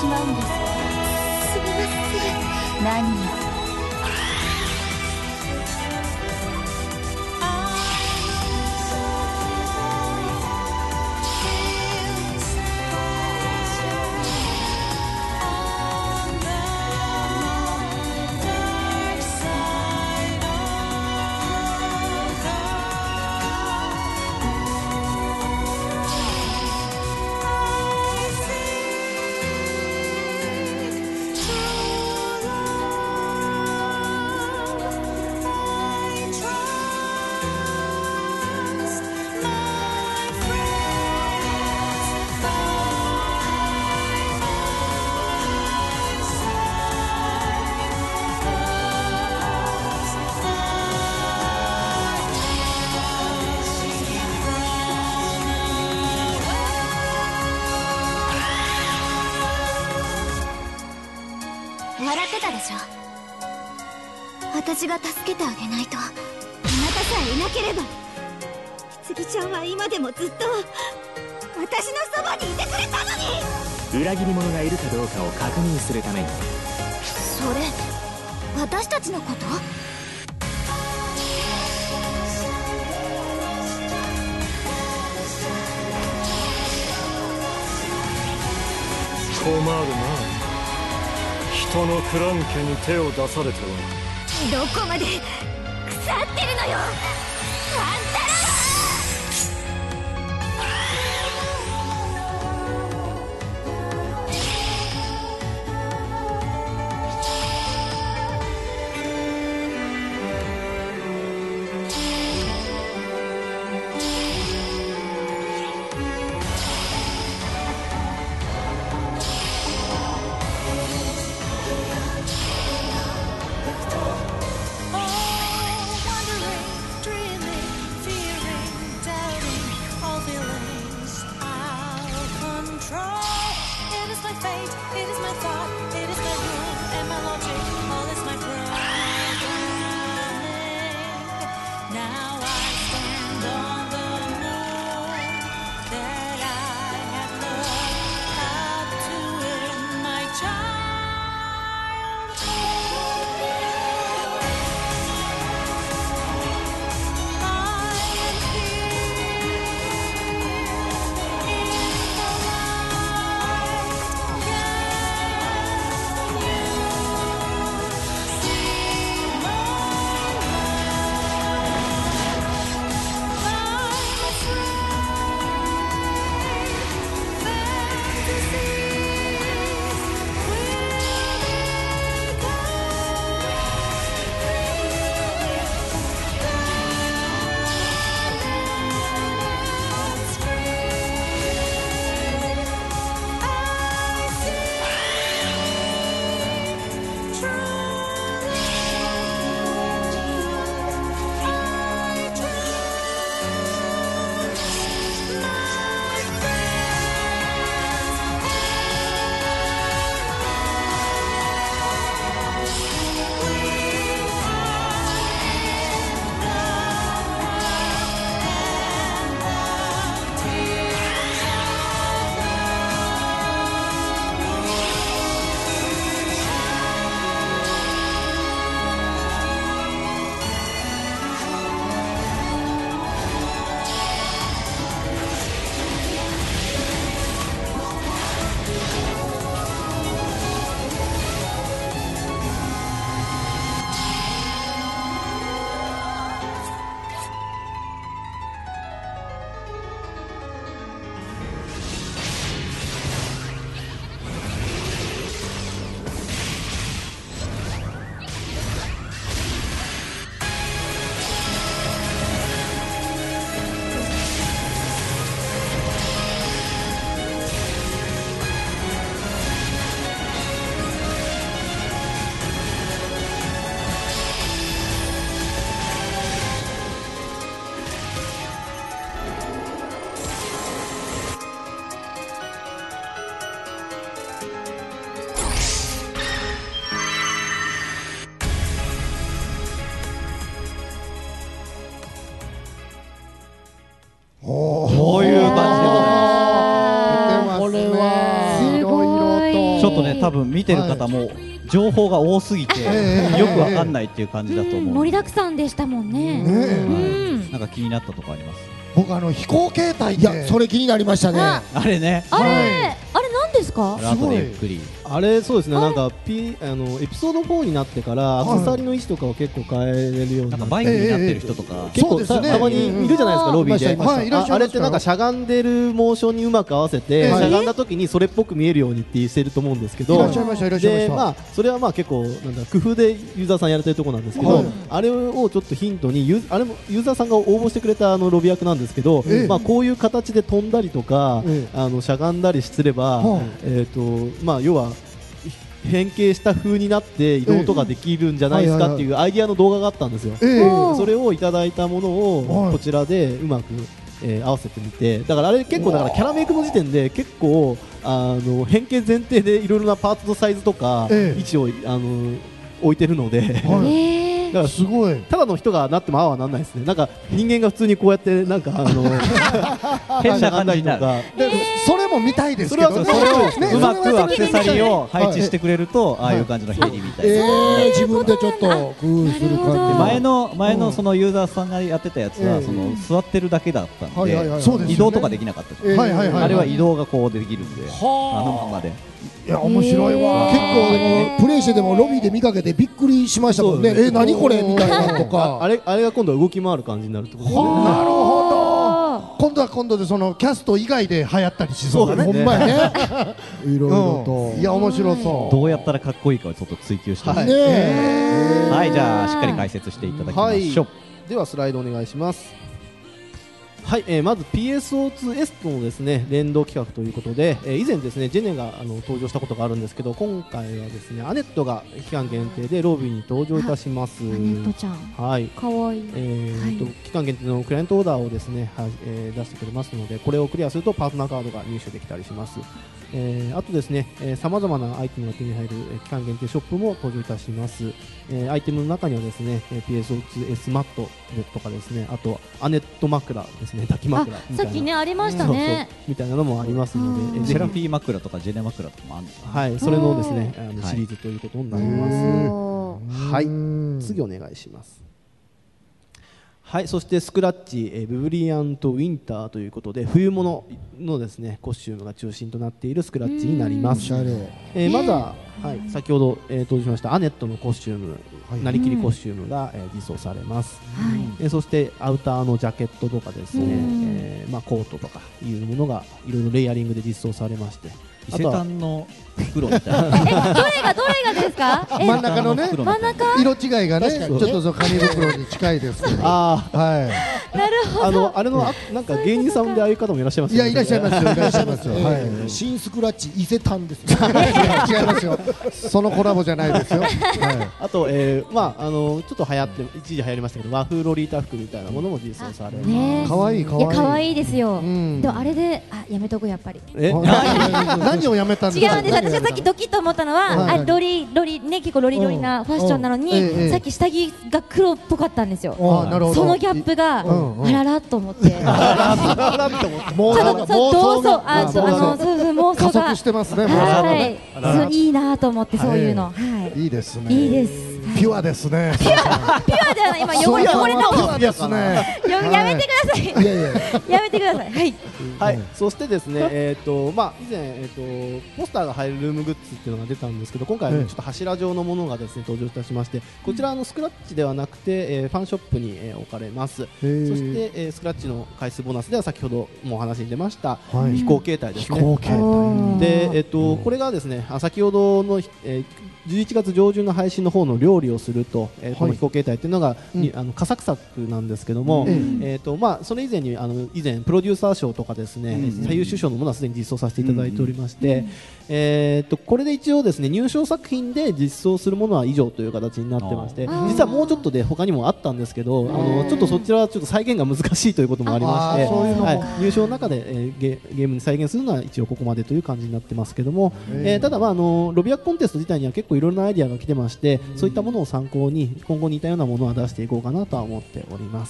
しまうんです。 すみません。 何よ。 笑ってたでしょ。私が助けてあげないと。あなたさえいなければ棺ちゃんは今でもずっと私のそばにいてくれたのに。 裏切り者がいるかどうかを確認するために。 それ私たちのこと？ 困るな。人のクラン家に手を出されては。 どこまで腐ってるのよ、あんたらは！ 多分見てる方も情報が多すぎてよくわかんないっていう感じだと思う。 盛りだくさんでしたもんね。 なんか気になったとこあります？ 僕飛行形態、いやそれ気になりましたね。 あれね。 あれ何ですか？ 後でゆっくり。 あれそうですね、なんかエピソード4になってからアクセサリーの位置とかを結構変えれるようになって、 バイクになってる人とか結構たまにいるじゃないですか、ロビーで。あれってなんかしゃがんでるモーションにうまく合わせて、しゃがんだ時にそれっぽく見えるようにってしてると思うんですけど、でまあそれはまあ結構なんだ工夫でユーザーさんやれてるところなんですけど、あれをちょっとヒントにあれもユーザーさんが応募してくれたロビ役なんですけど、まあこういう形で飛んだりとかしゃがんだりすれば、まあ要は変形した風になって移動とかできるんじゃないですかっていうアイディアの動画があったんですよ。それをいただいたものをこちらでうまく合わせてみて、だからあれ結構だからキャラメイクの時点で結構変形前提でいろいろなパーツのサイズとか位置を置いてるので。だからすごいただの人がなってもああはなんないですね。なんか人間が普通にこうやってなんか変な感じになる。 それも見たいですけどね。 それをうまくアクセサリーを配置してくれるとああいう感じのヘリみたいな。 自分でちょっと工夫する感じ。前のそのユーザーさんがやってたやつはその座ってるだけだったんで移動とかできなかった。あれは移動がこうできるんでままで。 いや面白いわ。結構プレイしてでもロビーで見かけてびっくりしましたもんね。何これみたいなとか。 あれが今度は動き回る感じになるってことですね。 なるほど。今度は今度でそのキャスト以外で流行ったりしそうだね。ほんまやね。いろいろと。いや面白そう。 どうやったらかっこいいかをちょっと追求してます。はい、じゃあしっかり解説していただきましょう。 ではスライドお願いします。はい、まず PSO2S とのですね連動企画ということで、以前ですねジェネが登場したことがあるんですけど、今回はですねアネットが期間限定でロビーに登場いたします。 アネットちゃん、 はい、 かわいい。 期間限定のクライアントオーダーをですね、出してくれますので、これをクリアするとパートナーカードが入手できたりします。あとですね、さまざまなアイテムが手に入る期間限定ショップも登場いたします。アイテムの中にはですね PSO2S マットとかですね、あとアネット枕ですね、抱き枕みたいな、 さっきねありましたね、 みたいなのもありますので、 セラフィー枕とかジェネ枕とかもあるんですね。 はい、それのですねシリーズということになります。はい、次お願いします。はい、そしてスクラッチ、ブブリアントウィンターということで冬物のですねコスチュームが中心となっているスクラッチになります。まずは、はい、先ほど、登場しましたアネットのコスチューム、なりきりコスチュームが、実装されます。そしてアウターのジャケットとかですね、コートとかいうものがいろいろレイヤリングで実装されまして、 伊勢丹の袋みたいな。 どれがですか？ 真ん中のね、 真ん中色違いがね、ちょっと紙袋に近いですけど。 ああ、はい。 なるほど。 あれのなんか芸人さんでああいう方もいらっしゃいますよね。 いやいらっしゃいますよ、いらっしゃいますよ。はい。新スクラッチ伊勢丹です。違いますよ。そのコラボじゃないですよ。はい。 あとちょっと流行って一時流行りましたけど和風ロリータ服みたいなものも実装されます。 可愛い可愛い。 いや可愛いですよ。でもあれでやめとくやっぱり。 何をやめたんですか？ 違うんです。私がさっきドキッと思ったのはロリね、結構ロリなファッションなのにさっき下着が黒っぽかったんですよ。そのギャップがあららと思って。 妄想加速してますね。 はい。いいなと思ってそういうの。はい。 いいですね。 いいです。 ピュアですね。 ピュアじゃない、今汚れた。 ピュアですね。 やめてください。やめてください。はい。 はい、そしてですね、以前ポスターが入るルームグッズっていうのが出たんですけど、今回ちょっと柱状のものがですね登場いたしまして、こちらスクラッチではなくてファンショップに置かれます。そしてスクラッチの回数ボーナスでは先ほどもお話に出ました飛行形態ですね。飛行形態でこれがですね先ほどの11月上旬の配信の方の料理をすると、この飛行形態っていうのが佳作作なんですけども、それ以前に以前プロデューサー賞とかですね最優秀賞のものはすでに実装させていただいておりまして、これで一応ですね入賞作品で実装するものは以上という形になってまして、実はもうちょっとで他にもあったんですけど、ちょっとそちらはちょっと再現が難しいということもありまして、入賞の中でゲームに再現するのは一応ここまでという感じになってますけども、ただロビアコンテスト自体には結構いろんなアイディアが来てまして、そういったものを参考に今後似たようなものは出していこうかなとは思っております。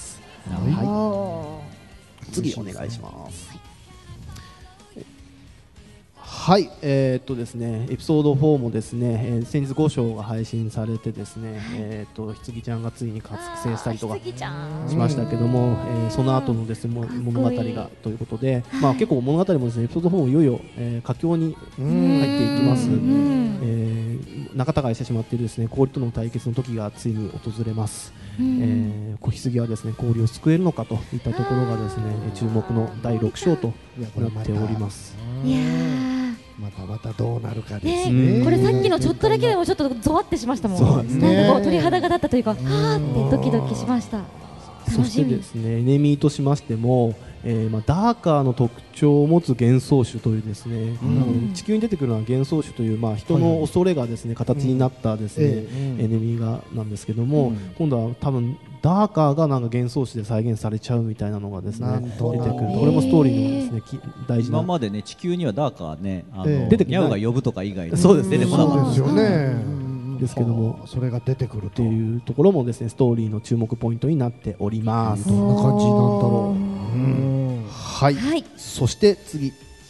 次お願いします。 はい、ですね、エピソード4もですね、先日5章が配信されてですね、ひつぎちゃんがついに覚醒したりとかしましたけども、その後のですね物語がということで、まあ結構物語もですねエピソード4もいよいよ佳境に入っていきます。仲違いしてしまっているですね氷との対決の時がついに訪れます。子羊はですね氷を救えるのかといったところがですね注目の第6章となっております。 いやまたどうなるかですね。 これさっきのちょっとだけでもちょっとゾワってしましたもん。なんかこう鳥肌が立ったというか、はーってドキドキしました。 そしてですねエネミーとしましても、ダーカーの特徴を持つ幻想種というですね、地球に出てくるのは幻想種という、人の恐れがですね形になったですね、エネミーがなんですけども、今度は多分ダーカーがなんか幻想種で再現されちゃうみたいなのがですね出てくる。これもストーリーのですね大事な。 今までね地球にはダーカーね出てきニャオが呼ぶとか以外にそうです出てこなかったですよね。 ですけども、 それが出てくるというところもですねストーリーの注目ポイントになっております。 どんな感じなんだろう。 はい、そして次、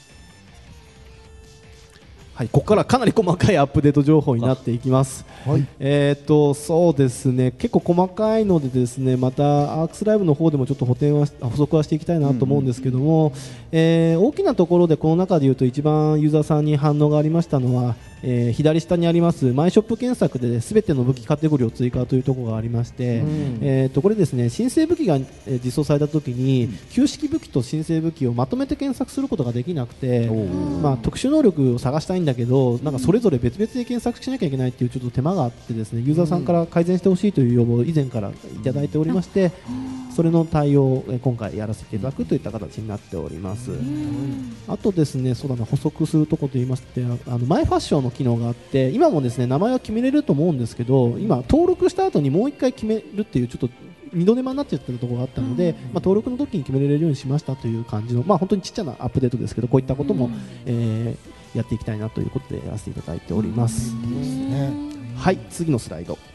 はい、ここからかなり細かいアップデート情報になっていきます。そうですね結構細かいのでですねまたアークスライブの方でもちょっと補足はしていきたいなと思うんですけども、大きなところでこの中でいうと一番ユーザーさんに反応がありましたのは、左下にありますマイショップ検索で全ての武器カテゴリーを追加というところがありまして、これですね新生武器が実装された時に旧式武器と新生武器をまとめて検索することができなくて、特殊能力を探したいんだけどなんかそれぞれ別々で検索しなきゃいけないっていうちょっと手間があってですねユーザーさんから改善してほしいという要望を以前からいただいておりまして、それの対応を今回やらせていただくといった形になっております。あとですねそうだな補足するところといいましてマイファッションの機能があって今もですね名前は決めれると思うんですけど今登録した後にもう1回決めるっていうちょっと二度手間になっちゃってるところがあったので、登録の時に決められるようにしましたという感じの本当にちっちゃなアップデートですけどこういったことも、やっていきたいなということでやらせていただいております。はい、次のスライド。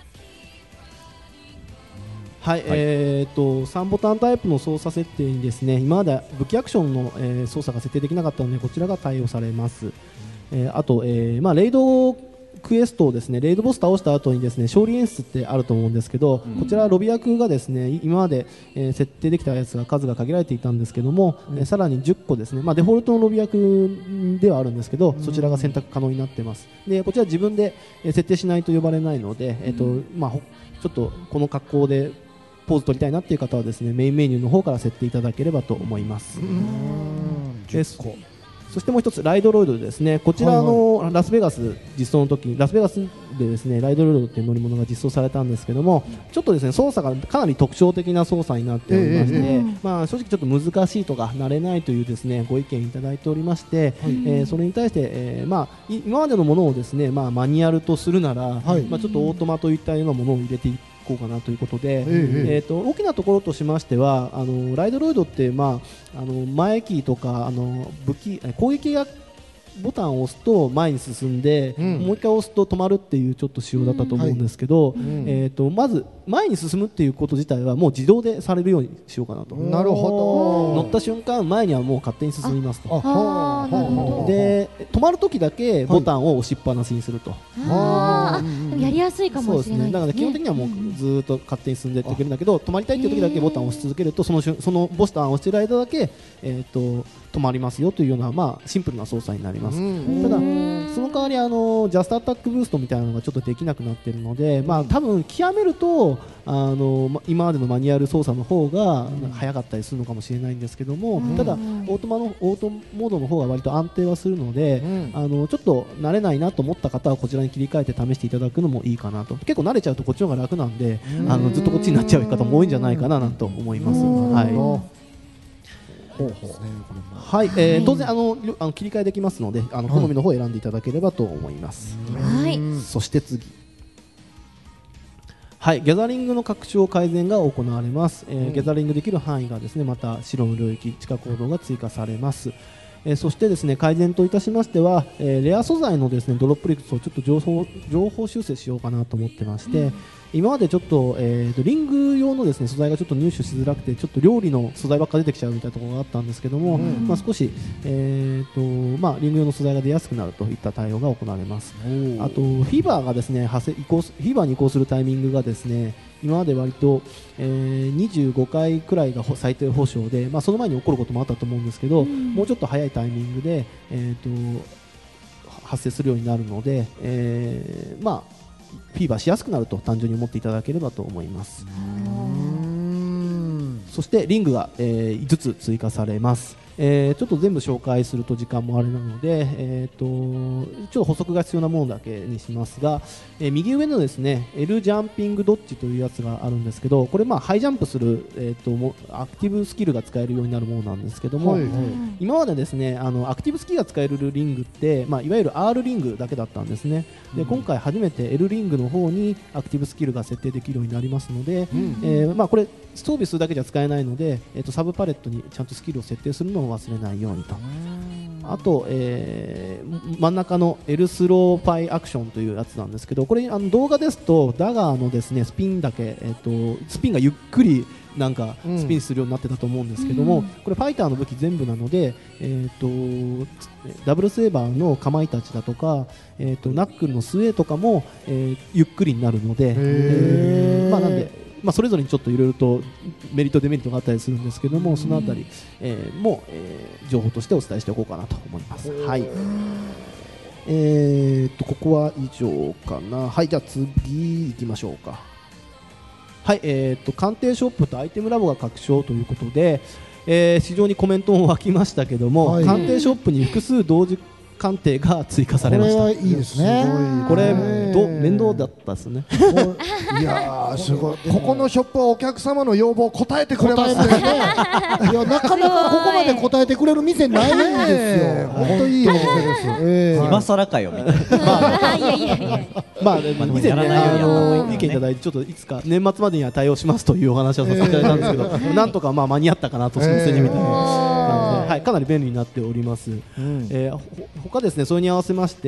はい、3ボタンタイプの操作設定にですね今まで武器アクションの、操作が設定できなかったのでこちらが対応されます。あと、レイドクエストをですねレイドボス倒した後にですね勝利演出ってあると思うんですけど、こちらロビ役がですね今まで、設定できたやつが数が限られていたんですけども、さらに10個ですね、デフォルトのロビ役ではあるんですけどそちらが選択可能になっています。でこちら自分で設定しないと呼ばれないので、ちょっとこの格好でポーズ取りたいなっていう方はですねメインメニューの方から設定いただければと思います。そしてもう一つライドロイドですねこちらのラスベガス実装の時にラスベガスでですねライドロイドという乗り物が実装されたんですけどもちょっとですね操作がかなり特徴的な操作になっておりまして、正直ちょっと難しいとか慣れないというですねご意見いただいておりまして、それに対して、今までのものをですねマニュアルとするなら、ちょっとオートマといったようなものを入れてこうかなということで、大きなところとしましてはライドロイドって、前キーとか武器攻撃がボタンを押すと前に進んで、もう一回押すと止まるっていうちょっと仕様だったと思うんですけど、まず前に進むっていうこと自体はもう自動でされるようにしようかなと。 なるほど。 乗った瞬間前にはもう勝手に進みますと。で止まる時だけボタンを押しっぱなしにすると。 やりやすいかもしれないですね。 だから基本的にはもうずっと勝手に進んでいってくれるんだけど止まりたいっていう時だけボタンを押し続けるとそのボタンを押している間だけ止まりますよというようなシンプルな操作になります。ただその代わりジャストアタックブーストみたいなのがちょっとできなくなっているので、多分極めると今までのマニュアル操作の方が早かったりするのかもしれないんですけども、ただオートモードの方が割と安定はするので、ちょっと慣れないなと思った方はこちらに切り替えて試していただくのもいいかなと。結構慣れちゃうとこっちの方が楽なんでずっとこっちになっちゃう方も多いんじゃないかなと思います。はい、当然切り替えできますので好みの方を選んでいただければと思います。そして次、ギャザリングの拡張改善が行われます。ギャザリングできる範囲がですねまた白の領域地下行動が追加されます。そしてですね改善といたしましては、レア素材のですねドロップ率をちょっと情報修正しようかなと思ってまして、 今までちょっと、リング用のですね素材がちょっと入手しづらくてちょっと料理の素材ばっか出てきちゃうみたいなところがあったんですけども、少し、リング用の素材が出やすくなるといった対応が行われます。あとフィーバーがですねフィーバーに移行するタイミングがですね今まで割と、25回くらいが最低保証で、その前に起こることもあったと思うんですけど、もうちょっと早いタイミングで、発生するようになるので、フィーバーしやすくなると単純に思っていただければと思います。そしてリングが、5つ追加されます。ちょっと全部紹介すると時間もあれなので、ちょっと補足が必要なものだけにしますが、右上のですね L ジャンピングドッジというやつがあるんですけど、これハイジャンプする、アクティブスキルが使えるようになるものなんですけども、今までですねアクティブスキルが使えるリングって、いわゆる R リングだけだったんですね。で今回初めて L リングの方にアクティブスキルが設定できるようになりますので、これ装備するだけじゃ使えないので、サブパレットにちゃんとスキルを設定するのを忘れないようにと。あと、真ん中の L スローパイアクションというやつなんですけど、これ動画ですとダガーのですねスピンだけ、スピンがゆっくりなんかスピンするようになってたと思うんですけども、これファイターの武器全部なので、ダブルセーバーのかまいたちだとか、ナックルのスウェーとかも、ゆっくりになるので、なんでそれぞれにちょっといろいろとメリットデメリットがあったりするんですけども、そのあたり、も、情報としてお伝えしておこうかなと思います。はい。ここは以上かな。はい、じゃあ次行きましょうか。はい、鑑定ショップとアイテムラボが拡張ということで、非常にコメントも湧きましたけども、鑑定ショップに複数同時鑑定が追加されました。 これはいいですね。 これ面倒だったですね。 いやーすごい。ここのショップはお客様の要望を答えてくれますね。いやなかなかここまで答えてくれる店ないんですよ。本当いいお店です。 今更かよみたいな。 以前ね意見いただいてちょっといつか年末までには対応しますというお話をさせていただいたんですけど、なんとか間に合ったかなと年の瀬にみたいな。はい、かなり便利になっております。他ですね、それに合わせまして、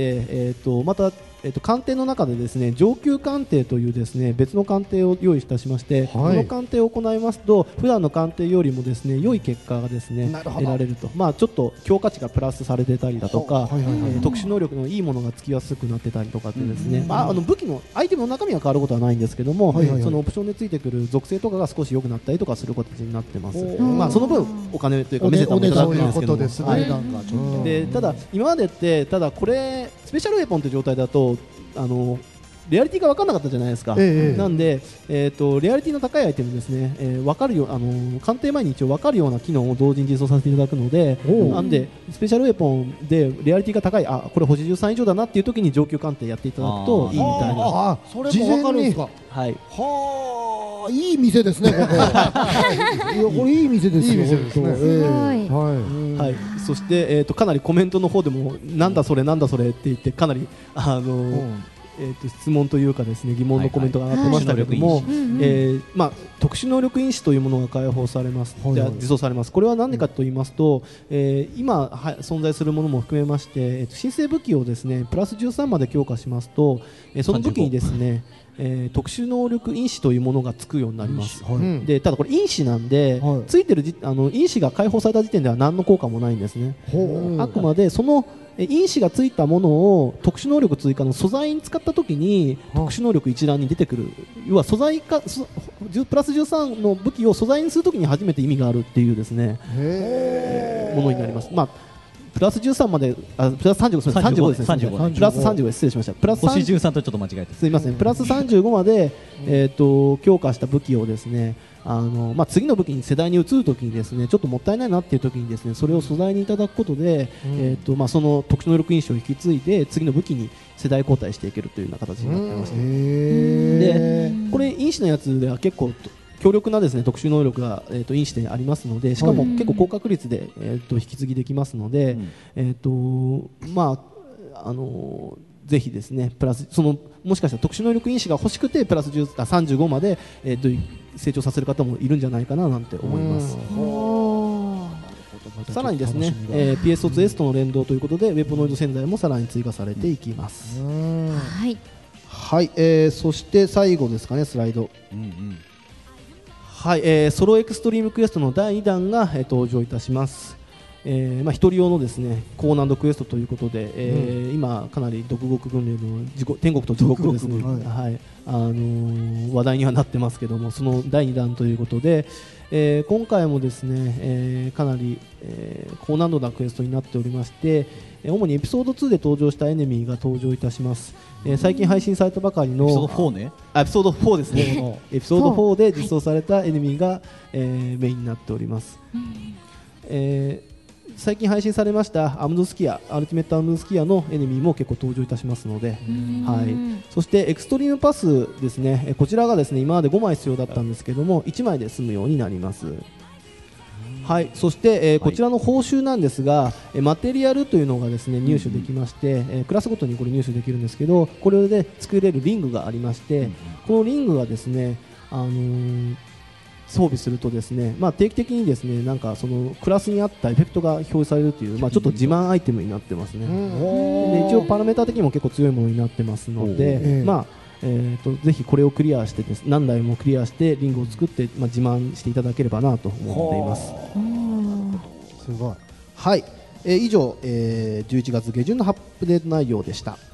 また、鑑定の中でですね上級鑑定というですね別の鑑定を用意いたしまして、この鑑定を行いますと普段の鑑定よりもですね良い結果がですね得られると、ちょっと強化値がプラスされてたりだとか、特殊能力のいいものがつきやすくなってたりとかってですね、武器のアイテムの中身は変わることはないんですけども、そのオプションでついてくる属性とかが少し良くなったりとかする形になってます。その分お金というか見せたものいただくんですけども、でただ今までってこれスペシャルウェポンという状態だとリアリティが分からなかったじゃないですか。なんで、リアリティの高いアイテムですね、分かるよ鑑定前に一応分かるような機能を同時に実装させていただくので、なんでスペシャルウェポンでリアリティが高い、これ星13以上だなっていう時に上級鑑定やっていただくといいみたいな。 それも分かるんですか。 はい。 いい店ですねここ。これいい店ですよ。 はい。そして、かなりコメントの方でもなんだそれなんだそれって言ってかなり質問というかですね疑問のコメントが上がってましたけれども、特殊能力因子というものが開放されます、実装されます。これは何でかと言いますと、今存在するものも含めまして、新生武器をですねプラス13まで強化しますと、その武器にですね特殊能力因子というものがつくようになります。でただこれ因子なんで、ついてる因子が解放された時点では何の効果もないんですね。あくまでその因子がついたものを特殊能力追加の素材に使ったときに特殊能力一覧に出てくる、要は素材かプラス13の武器を素材にするときに初めて意味があるっていうですねものになります。プラス13まで、プラス35ですね。プラス35です。失礼しました。プラス星13とちょっと間違えてすみません。プラス35まで強化した武器をですね、次の武器に世代に移るときにですねちょっともったいないなっていうときにですねそれを素材にいただくことで、その特殊能力因子を引き継いで次の武器に世代交代していけるというような形になっていまして、でこれ因子のやつでは結構強力なですね特殊能力が因子でありますので、しかも結構高確率で引き継ぎできますので、ぜひですねプラスもしかしたら特殊能力因子が欲しくてプラス35まで成長させる方もいるんじゃないかななんて思います。さらにですね、PS2S との連動ということでウェポノイド洗剤もさらに追加されていきます。 はい。 はい、そして最後ですかね、スライド。はい、ソロエクストリームクエストの第2弾が、登場いたします。一人用のですね高難度クエストということで、今かなり独獄訓練の天国と地獄ですね、はい、話題にはなってますけども、その第2弾ということで、今回もですね、かなり、高難度なクエストになっておりまして、主にエピソード2で登場したエネミーが登場いたします。最近配信されたばかりのエピソード4ね、エピソード4ですねエピソード4で実装されたエネミーが、メインになっております。最近配信されましたアムドスキア、アルティメットアムドスキアのエネミーも結構登場いたしますので、はい、そしてエクストリームパスですね、こちらがですね今まで5枚必要だったんですけども1枚で済むようになります。はい、そして、こちらの報酬なんですが、マテリアルというのがですね入手できまして、クラスごとにこれ入手できるんですけど、これで作れるリングがありまして、このリングがですね、装備するとですね、定期的にですねなんかそのクラスに合ったエフェクトが表示されるという、ちょっと自慢アイテムになってますね。で一応パラメータ的にも結構強いものになってますので、ぜひこれをクリアしてです、何台もクリアしてリングを作って、自慢していただければなと思っています。 すごい。 はい、以上、11月下旬のアップデート内容でした。